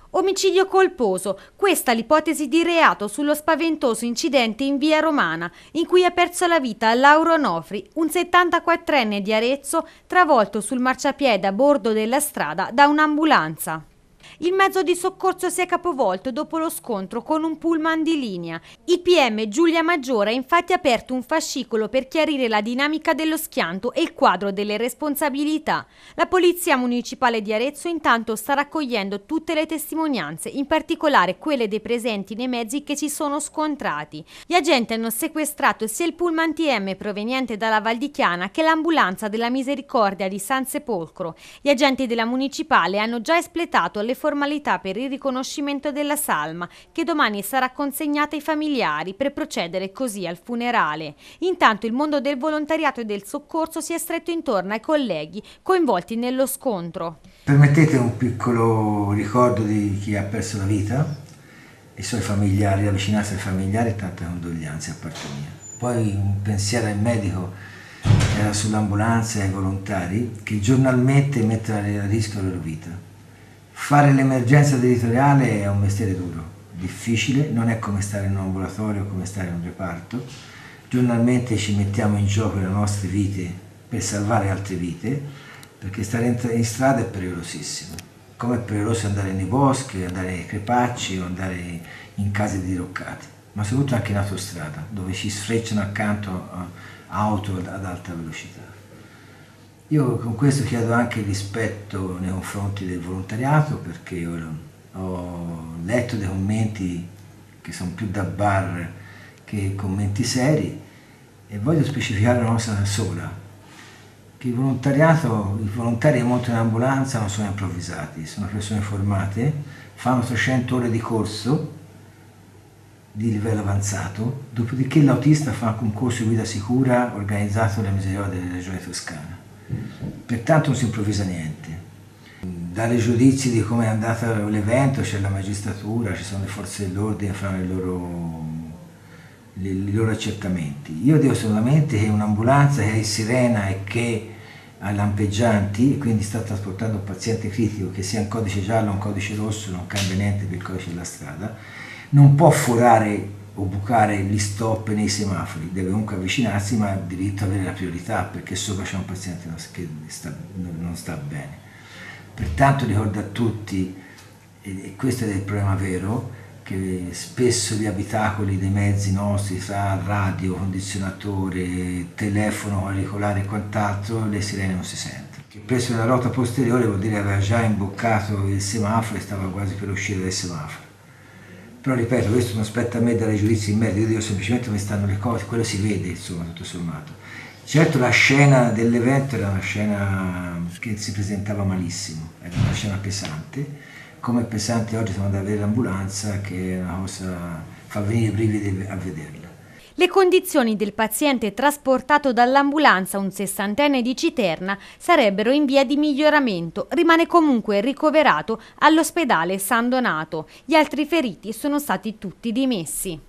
Omicidio colposo, questa l'ipotesi di reato sullo spaventoso incidente in via Romana, in cui ha perso la vita Lauro Onofri, un 74enne di Arezzo, travolto sul marciapiede a bordo della strada da un'ambulanza. Il mezzo di soccorso si è capovolto dopo lo scontro con un pullman di linea. Il PM Giulia Maggiore ha infatti aperto un fascicolo per chiarire la dinamica dello schianto e il quadro delle responsabilità. La Polizia Municipale di Arezzo intanto sta raccogliendo tutte le testimonianze, in particolare quelle dei presenti nei mezzi che si sono scontrati. Gli agenti hanno sequestrato sia il pullman TM proveniente dalla Val di Chiana che l'ambulanza della Misericordia di San Sepolcro. Gli agenti della Municipale hanno già espletato le formalità per il riconoscimento della salma, che domani sarà consegnata ai familiari per procedere così al funerale. Intanto il mondo del volontariato e del soccorso si è stretto intorno ai colleghi coinvolti nello scontro. Permettete un piccolo ricordo di chi ha perso la vita, i suoi familiari, la vicinanza ai familiari e tante condoglianze a parte mia. Poi un pensiero al medico che era sull'ambulanza e ai volontari che giornalmente mettono a rischio la loro vita. Fare l'emergenza territoriale è un mestiere duro, difficile, non è come stare in un ambulatorio o come stare in un reparto. Giornalmente ci mettiamo in gioco le nostre vite per salvare altre vite, perché stare in strada è pericolosissimo. Come è pericoloso andare nei boschi, andare nei crepacci o andare in case diroccate, ma soprattutto anche in autostrada, dove ci sfrecciano accanto auto ad alta velocità. Io con questo chiedo anche rispetto nei confronti del volontariato, perché ho letto dei commenti che sono più da bar che commenti seri, e voglio specificare una cosa sola, che i volontari che montano in ambulanza non sono improvvisati, sono persone formate, fanno 300 ore di corso di livello avanzato, dopodiché l'autista fa un concorso di guida sicura organizzato dalle Misericordie della Regione Toscana. Pertanto non si improvvisa niente. Dare giudizi di come è andato l'evento c'è la magistratura, ci sono le forze dell'ordine, fanno i loro accertamenti. Io dico solamente che un'ambulanza che è in sirena e che ha lampeggianti e quindi sta trasportando un paziente critico, che sia un codice giallo o un codice rosso, non cambia niente per il codice della strada, non può forare o bucare gli stop nei semafori, deve comunque avvicinarsi, ma ha diritto ad avere la priorità perché sopra c'è un paziente che non sta bene. Pertanto ricordo a tutti, e questo è il problema vero, che spesso gli abitacoli dei mezzi nostri, tra radio, condizionatore, telefono, auricolare e quant'altro, le sirene non si sentono. Che preso nella rota posteriore vuol dire che aveva già imboccato il semaforo e stava quasi per uscire dal semaforo. Però ripeto, questo non spetta a me dare giudizi in merito, io dico semplicemente come stanno le cose, quello si vede, insomma, tutto sommato. Certo la scena dell'evento era una scena che si presentava malissimo, era una scena pesante, come pesante oggi siamo andati a vedere l'ambulanza, che è una cosa, fa venire i brividi a vederla. Le condizioni del paziente trasportato dall'ambulanza, un 60enne di Citerna, sarebbero in via di miglioramento. Rimane comunque ricoverato all'ospedale San Donato. Gli altri feriti sono stati tutti dimessi.